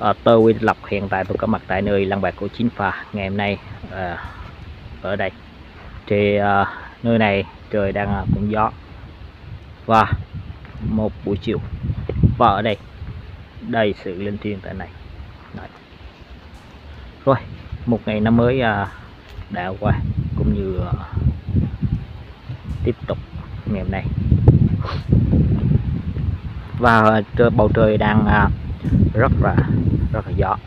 Tôi Lộc hiện tại tôi có mặt tại nơi lăng bạc của Chính Phà ngày hôm nay. Ở đây thì nơi này trời đang cũng gió và một buổi chiều, và ở đây đầy sự linh thiêng tại này. Đấy. Rồi một ngày năm mới đã qua, cũng như tiếp tục ngày hôm nay, và bầu trời đang rất là gió.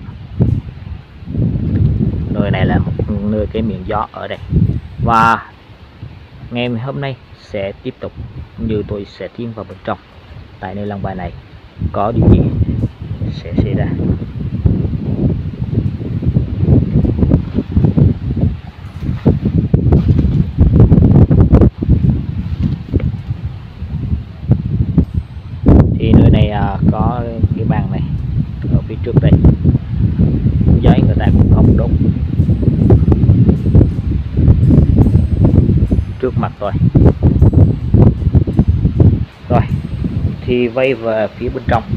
Nơi này là một nơi cái miệng gió ở đây, và ngày hôm nay sẽ tiếp tục như tôi sẽ tiến vào bên trong tại nơi lăng bài này có điều gì sẽ xảy ra. Thì nơi này có cái bàn này ở phía trước đây, giấy người ta cũng không đốt trước mặt tôi. Rồi thì quay về phía bên trong,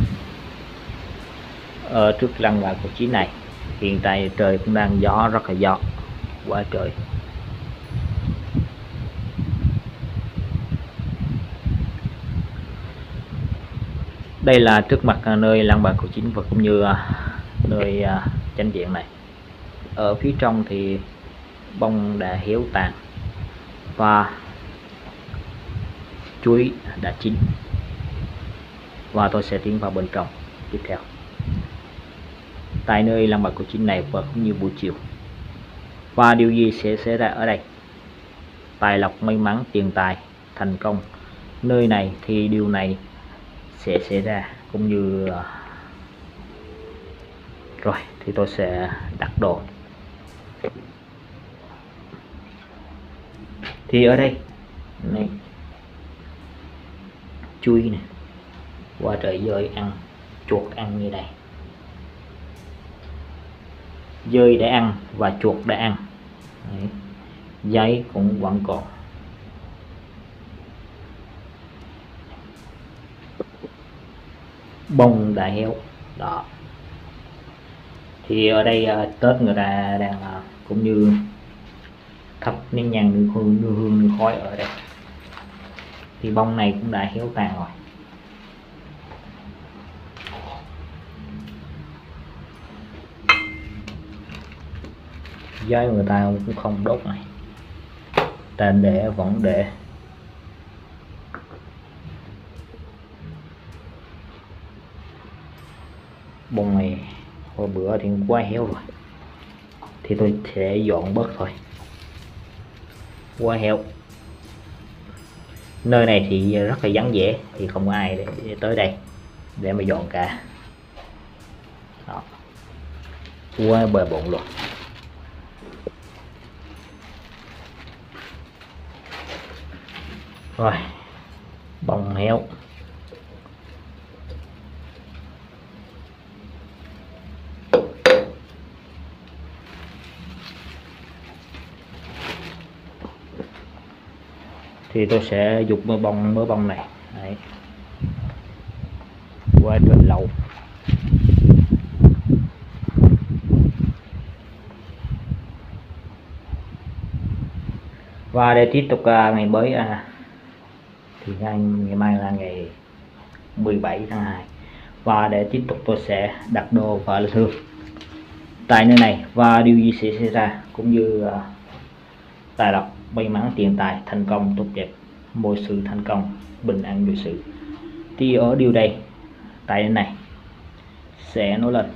ở trước lăng bạc của Chính này hiện tại trời cũng đang gió, rất là gió quá trời. Đây là trước mặt nơi lăng bạc của Chính và cũng như nơi chánh điện này. Ở phía trong thì bông đã héo tàn và chuối đã chín, và tôi sẽ tiến vào bên trong tiếp theo tại nơi lăng bạc của Chính này và cũng như buổi chiều. Và điều gì sẽ xảy ra ở đây? Tài lộc, may mắn, tiền tài, thành công. Nơi này thì điều này sẽ xảy ra, cũng như rồi thì tôi sẽ đặt đồ. Thì ở đây này, chui này, qua trời dơi ăn, chuột ăn như này, dơi để ăn và chuột để ăn. Đấy. Giấy cũng vẫn còn. Bông đã héo đó. Thì ở đây Tết người ta đang cũng như thắp nén nhang đưa hương đưa khói ở đây, thì bông này cũng đã héo tàn rồi. Giấy người ta cũng không đốt này, ta để vẫn để. Bông này hồi bữa thì quá héo rồi, thì tôi sẽ dọn bớt thôi, quá héo. Nơi này thì rất là vắng vẻ, thì không có ai để tới đây để mà dọn cả. Đó. Quá bề bộn luôn. Rồi bông héo. Thì tôi sẽ dục mớ bông này. Đấy. Quá trời lâu. Và để tiếp tục ngày mới thì ngày mai là ngày 17 tháng 2, và để tiếp tục tôi sẽ đặt đồ và lên hương tại nơi này, và điều gì sẽ xảy ra, cũng như tài lộc, may mắn, tiền tài, thành công, tốt đẹp, mọi sự thành công, bình an vô sự. Thì ở điều đây tại nơi này sẽ nói lên.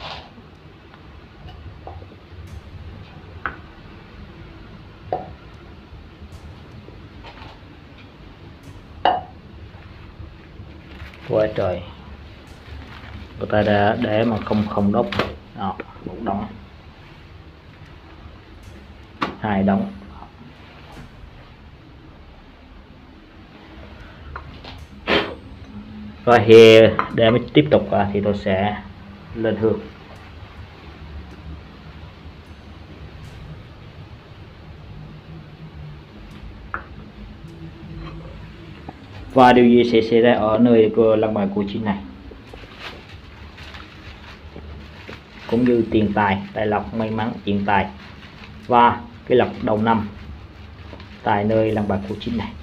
Quá trời, người ta đã để mà không đốt. Đó, một đống, hai đống. Rồi thì để mới tiếp tục thì tôi sẽ lên hương. Và điều gì sẽ xảy ra ở nơi lăng bạc của Chính này? cũng như tiền tài, tài lộc, may mắn, tiền tài và cái lộc đầu năm tại nơi làng bạc Cô Chính này.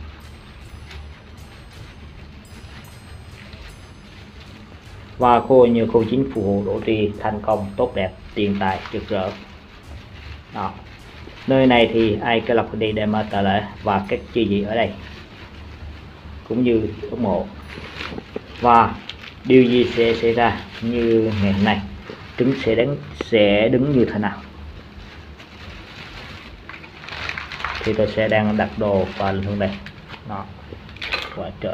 Và như Cô Chính phù hộ độ trì thành công tốt đẹp, tiền tài rực rỡ. Đó. Nơi này thì ai cái lộc đi để mà tạ lễ và các chi gì ở đây cũng như ủng hộ. Và điều gì sẽ xảy ra như ngày hôm nay, trứng sẽ đứng như thế nào thì tôi sẽ đang đặt đồ vào lên hướng đây. Đó, quá trời.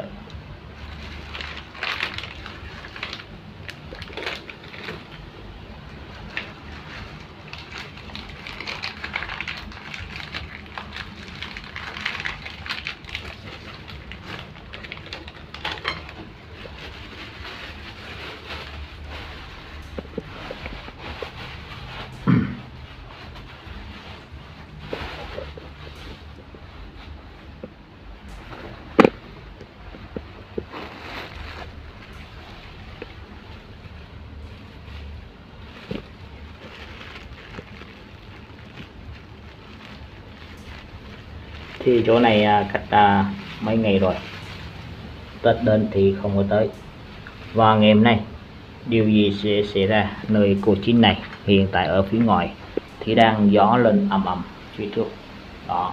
Thì chỗ này cách mấy ngày rồi, Tết đến thì không có tới. Và ngày hôm nay điều gì sẽ xảy ra nơi Cô Chính này? Hiện tại ở phía ngoài thì đang gió lên ầm ầm phía trước. Đó,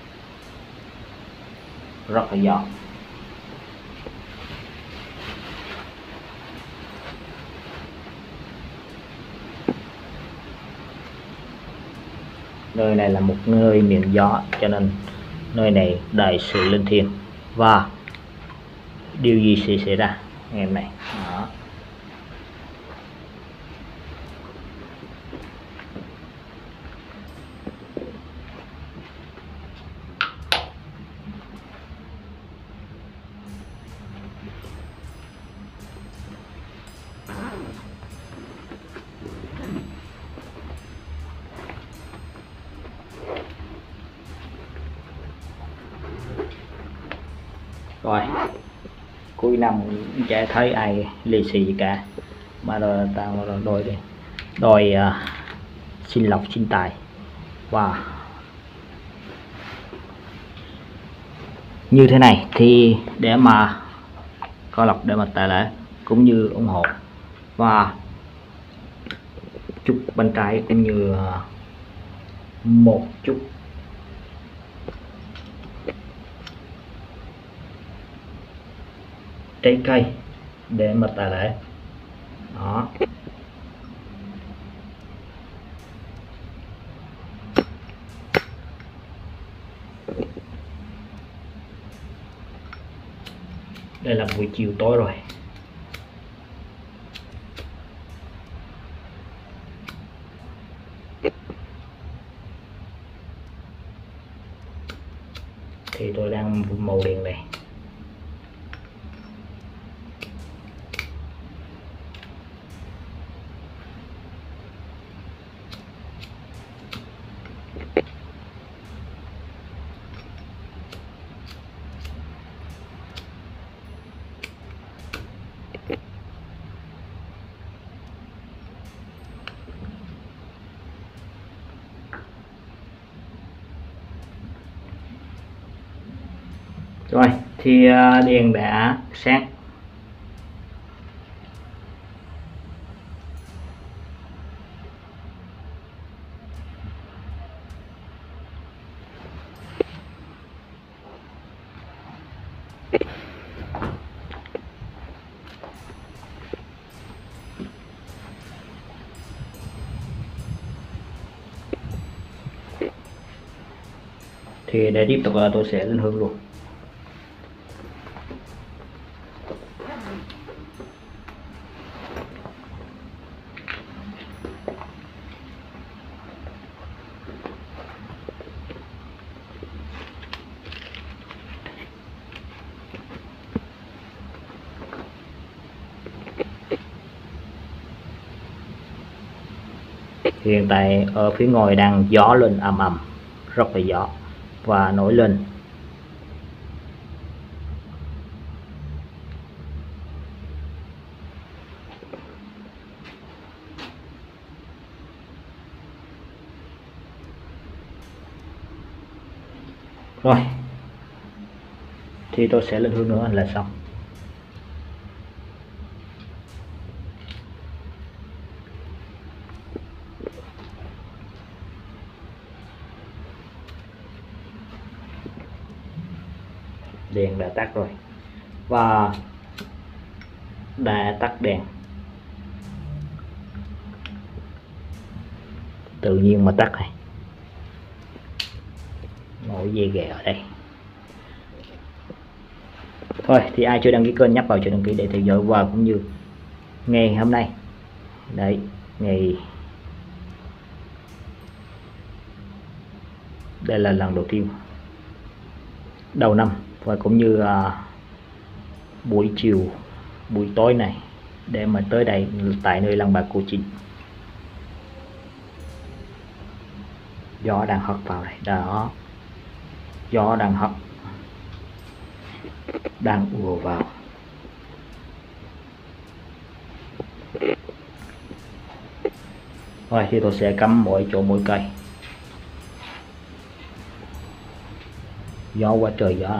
rất là gió. Nơi này là một nơi miền gió, cho nên nơi này đầy sự linh thiêng. Và điều gì sẽ xảy ra ngày hôm nay? Đó. Rồi cuối năm chả thấy ai lì xì gì cả, mà rồi tao đòi xin lộc xin tài. Và như thế này thì để mà có lộc để mà tài lễ cũng như ủng hộ và chút bánh trái cũng như một chút trái cây để mà tài lễ. Đó, đây là buổi chiều tối rồi. Thì tôi đang màu đèn này. Rồi thì đèn đã sáng. Thì để tiếp tục tôi sẽ lên hương luôn. Hiện tại ở phía ngoài đang gió lên ầm ầm, rất là gió và nổi lên. Rồi thì tôi sẽ lên hương nữa là xong. Đèn đã tắt rồi và đã tắt đèn tự nhiên mà tắt này, nổi dây ghẻ ở đây. Thôi thì ai chưa đăng ký kênh nhấp vào cho đăng ký để theo dõi, và cũng như ngày hôm nay đấy, ngày đây là lần đầu tiên đầu năm, và cũng như buổi chiều buổi tối này để mà tới đây tại nơi lăng bạc Cô Chính. Gió đang hất vào đây đó, gió đang hất, đang ùa vào. Rồi thì tôi sẽ cắm mỗi chỗ mỗi cây. Gió quá trời gió.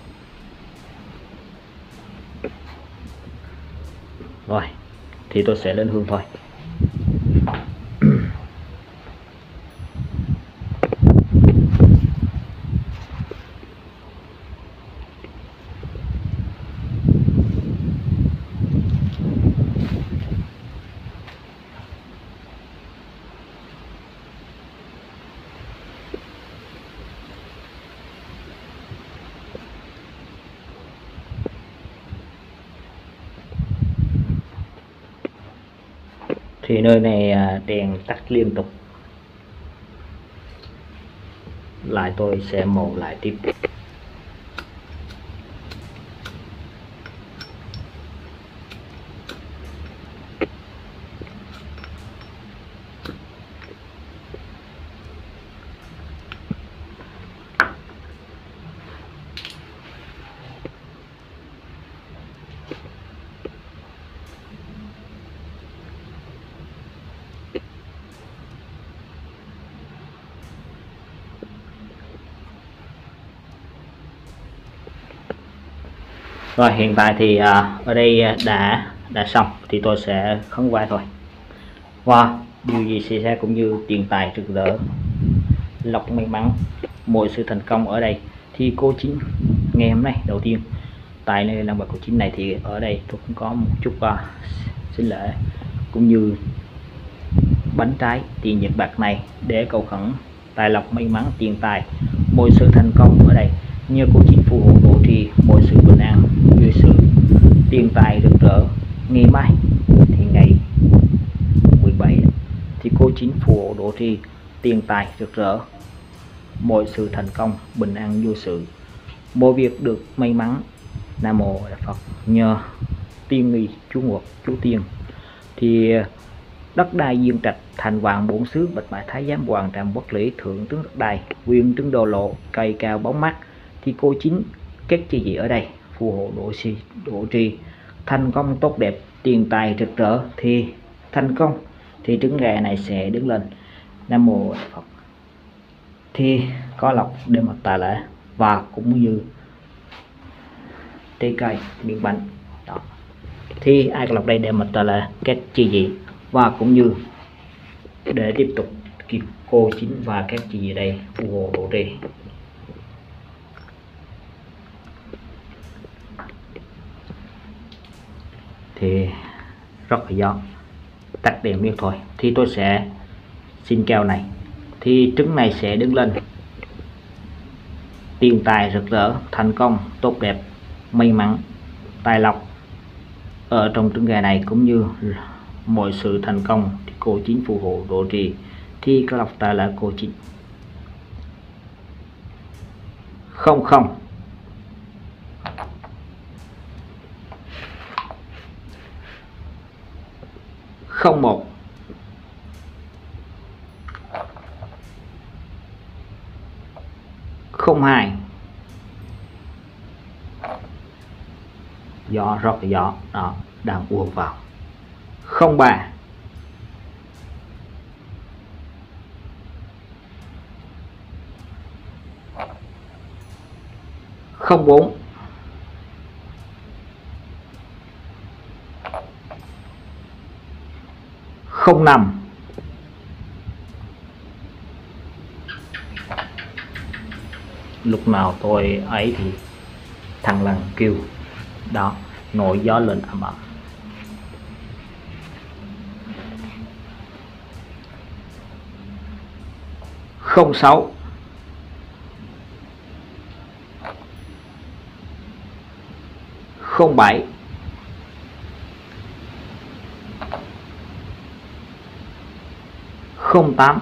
Rồi thì tôi sẽ lên hương thôi. Thì nơi này đèn tắt liên tục, lại tôi sẽ mổ lại tiếp. Rồi hiện tại thì ở đây đã xong, thì tôi sẽ khấn vái thôi. Và điều gì xảy ra cũng như tiền tài rực rỡ, lộc may mắn, mọi sự thành công ở đây. Thì Cô Chính ngày hôm nay đầu tiên tại nơi lăng bạc Cô Chính này, thì ở đây tôi cũng có một chút xin lễ cũng như bánh trái tiền nhật bạc này để cầu khẩn tài lộc may mắn, tiền tài, mọi sự thành công ở đây. Nhờ Cô Chính phù hộ bổ trì mọi sự bình an, vui sự tiền tài rực rỡ. Ngày mai thì ngày 17 thì Cô Chính phù hộ bổ trì tiền tài rực rỡ, mọi sự thành công, bình an vô sự, mọi việc được may mắn. Nam mô Đại Phật. Nhờ tiên nghi chú Ngọc chú Tiên thì đất đai diên trạch, thành vàng bổn xứ, bạch mã thái giám, hoàng trạm bất lý, thượng tướng đất đai, quyền trứng đồ lộ, cây cao bóng mát. Thì Cô Chính kết chi gì ở đây phù hộ độ trì thành công tốt đẹp, tiền tài rực rỡ. Thì thành công thì trứng gà này sẽ đứng lên. Nam mô Đại Phật. Thì có lộc để mà tài lễ, và cũng như trái cây miếng bánh đó. Thì ai có lộc đây để mà tài lễ kết chi gì, và cũng như để tiếp tục kịp Cô Chính và các chị gì đây phù hộ độ trì. Thì rất là gió, tắt đèn miếng thôi. Thì tôi sẽ xin keo này, thì trứng này sẽ đứng lên tiền tài rực rỡ, thành công tốt đẹp, may mắn, tài lộc ở trong trứng gà này, cũng như mọi sự thành công thì Cô Chính phù hộ độ trì. Thì có lộc tài là Cô Chính. Không không không một không hai. Gió rất là gió đó, đang ùa vào. Không ba 04 05 lúc nào tôi ấy thì thằng lần kêu đó, nổi gió lên ầm ầm. Không 6 07 08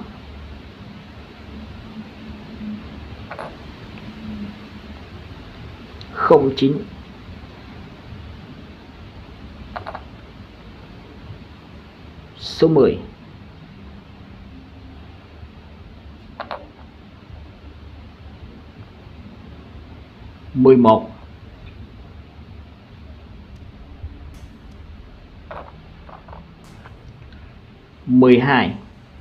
09 số 10 11 12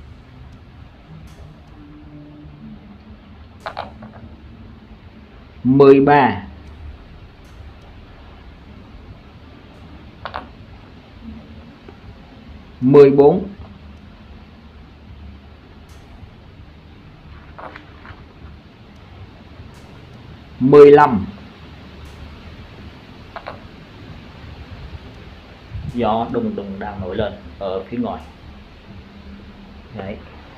13 14 15 gió đùng đùng đang nổi lên ở phía ngoài đấy.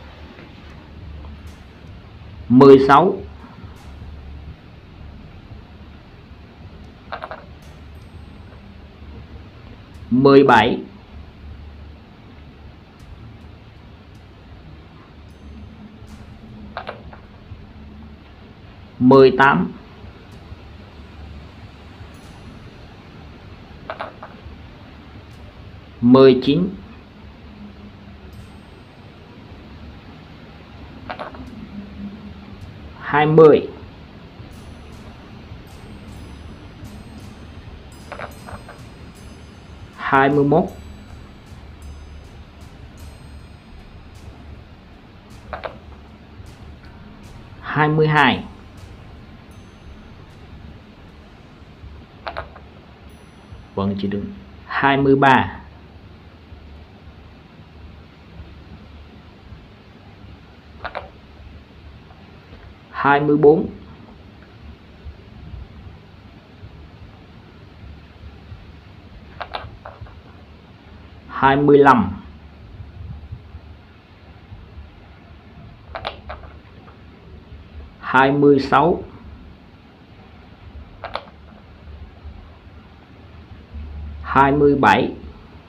16 17 18 19 20 21 22 vẫn chỉ đứng 23 24 25 26 27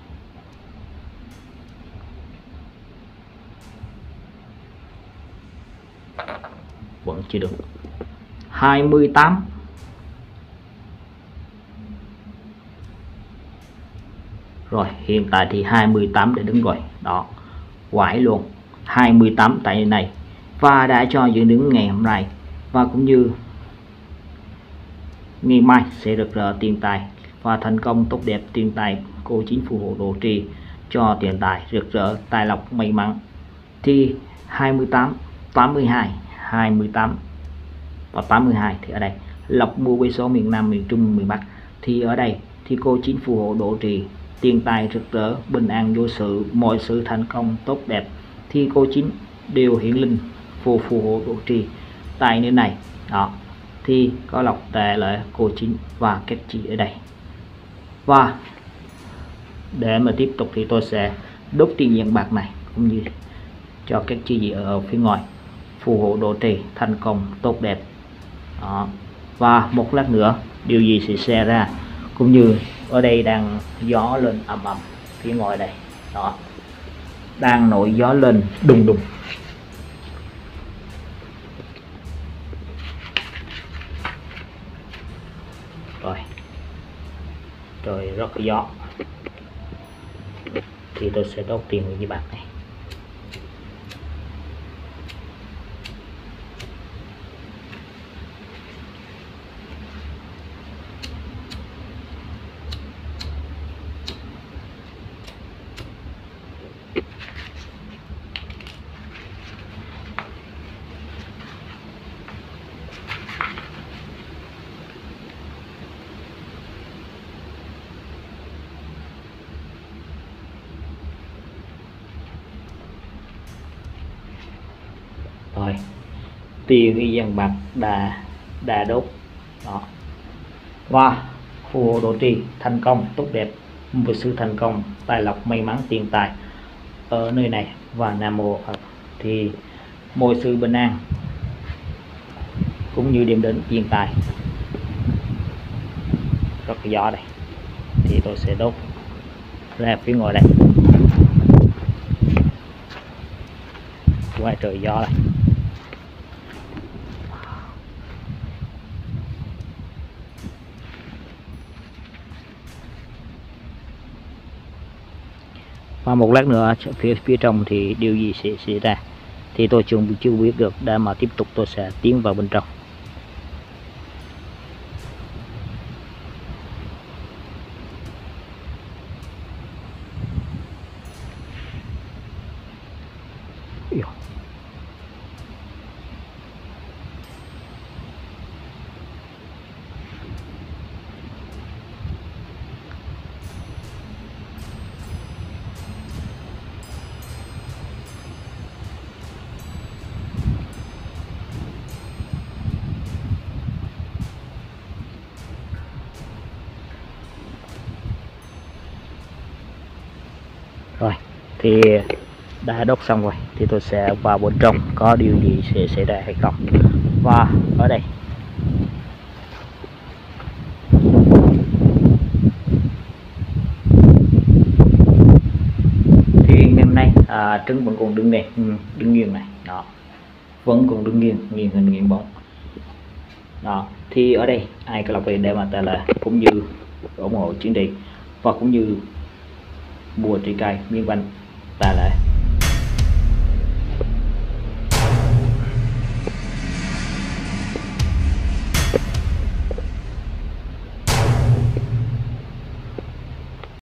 vẫn chưa được 28 rồi, hiện tại thì 28 để đứng rồi đó, quải luôn 28 tại này và đã cho dự đứng ngày hôm nay và cũng như ngày mai sẽ rực rỡ tiền tài và thành công tốt đẹp tiền tài. Cô Chín phù hộ độ trì cho tiền tài rực rỡ, tài lộc may mắn. Thì 28 82 28 và 82 thì ở đây lộc mua với số miền Nam, miền Trung, miền Bắc. Thì ở đây thì cô Chín phù hộ độ trì tiền tài rực rỡ, bình an vô sự, mọi sự thành công tốt đẹp. Thì cô Chín đều hiển linh phù hộ độ trì tại nơi này đó. Thì có lộc tệ lợi cô Chín và các chị ở đây. Và để mà tiếp tục thì tôi sẽ đốt tiền vàng bạc này cũng như cho các chị ở phía ngoài phù hộ độ trì thành công tốt đẹp đó. Và một lát nữa điều gì sẽ xảy ra, cũng như ở đây đang gió lên ầm ầm phía ngoài đây đó, đang nổi gió lên đùng đùng. Rồi trời rất có gió thì tôi sẽ đốt tiền với bạn này. Rồi tiền y dân bạc đà đốt đó. Và phù hộ độ trì thành công tốt đẹp, một sự thành công, tài lộc, may mắn, tiền tài ở nơi này. Và Nam Mô Phật. Thì mọi sự bình an cũng như điểm đến tiền tài. Rất gió đây, thì tôi sẽ đốt ra phía ngoài đây, ngoài trời gió này. Và một lát nữa phía trong thì điều gì sẽ xảy ra thì tôi chưa biết được, để mà tiếp tục tôi sẽ tiến vào bên trong. Rồi thì đã đốt xong rồi, thì tôi sẽ vào bên trong có điều gì sẽ xảy ra hay không. Và ở đây thì ngày hôm nay trứng vẫn còn đứng này, đứng nghiêng này đó, vẫn còn đứng nghiêng hình nghiêng bóng đó. Thì ở đây ai có lọc về để mà ta là cũng như ủng hộ chuyến đi, và cũng như bùa trị cài miên văn ta lại